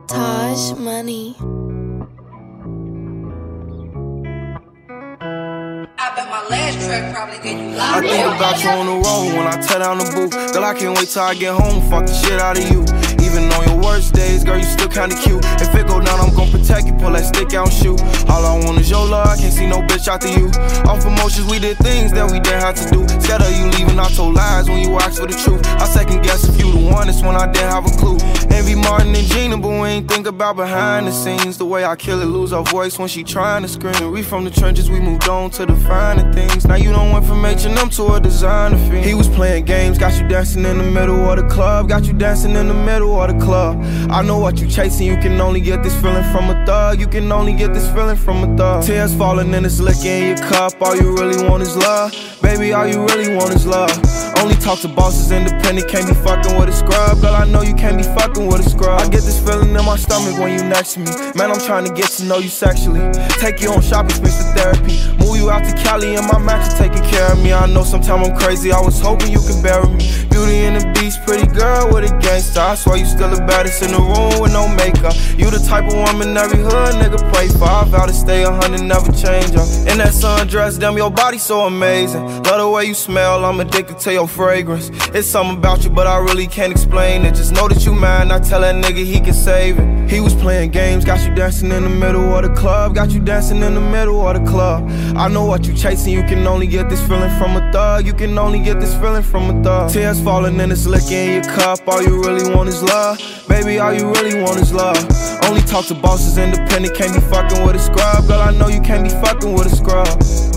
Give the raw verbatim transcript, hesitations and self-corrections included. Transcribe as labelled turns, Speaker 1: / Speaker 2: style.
Speaker 1: Taj Money.
Speaker 2: I bet my last track probably get you
Speaker 3: I
Speaker 2: locked
Speaker 3: think
Speaker 2: up.
Speaker 3: about you on the road when I tear down the booth. Girl, I can't wait till I get home, fuck the shit out of you. Even on your worst days, girl, you still kinda cute. If it go down, I'm gon' protect you, pull that stick out and shoot. All I want is your love, I can't see no bitch after you. Off emotions, we did things that we didn't have to do. Scared of you leaving, I told lies when you asked for the truth. I second guess if you the one, that's when I didn't have a clue. Envy Martin and Gina, but we ain't think about behind the scenes. The way I kill it, lose her voice when she trying to scream. We from the trenches, we moved on to the finer things. Now you done went from H and M to a designer fiend. He was playing games, got you dancing in the middle of the club. Got you dancing in the middle of the club. I know what you chasing, you can only get this feeling from a thug. You can only get this feeling from a thug. Tears falling and it's liquor in your cup. All you really want is love. Baby, all you really want is love. Only talk to bosses, independent, can't be fucking with a scrub. Girl, I know you can't be fucking with a scrub. I get this feeling in my stomach when you next to me. Man, I'm trying to get to know you sexually. Take you on shopping sprees for therapy. Move you out to Cali and my match is taking care of me. I know sometimes I'm crazy, I was hoping you could bury me. Beauty and the Beast, pretty girl with a gangster. I swear you still the baddest in the room with no makeup. You the type of woman every hood nigga pray for. I vow to stay a hundred, never change up. In that sundress, damn, your body so amazing. Love the way you smell, I'm addicted to your fragrance. It's something about you, but I really can't explain it. Just know that you mine, I tell that nigga he can save it. He was playing games, got you dancing in the middle of the club. Got you dancing in the middle of the club. I know what you chasing, you can only get this feeling from a thug. You can only get this feeling from a thug. Tears falling and it's liquor in your cup. All you really want is love. Baby, all you really want is love. Only talk to bosses, independent, can't be fucking with a scrub. Girl, I know you can't be fucking with a scrub.